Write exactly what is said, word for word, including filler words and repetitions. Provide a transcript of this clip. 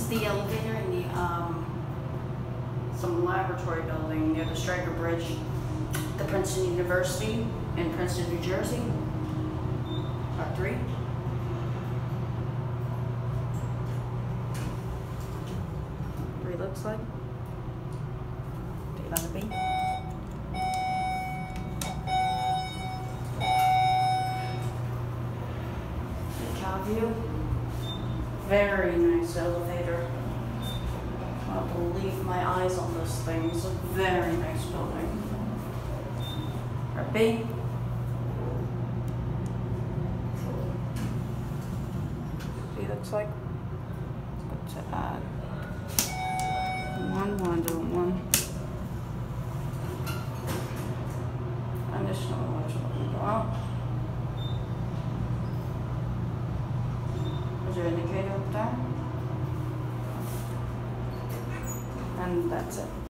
is the elevator in the, um, some laboratory building near the Stryker Bridge, the Princeton University in Princeton, New Jersey. Part three. Three looks like. Take it on the B. View. Very nice elevator. I can't believe my eyes on this thing. It's a very nice building. Part B. See, looks like. Let's go to add one, one, do one. Additional ones will go out. Is your indicator up there? And that's it.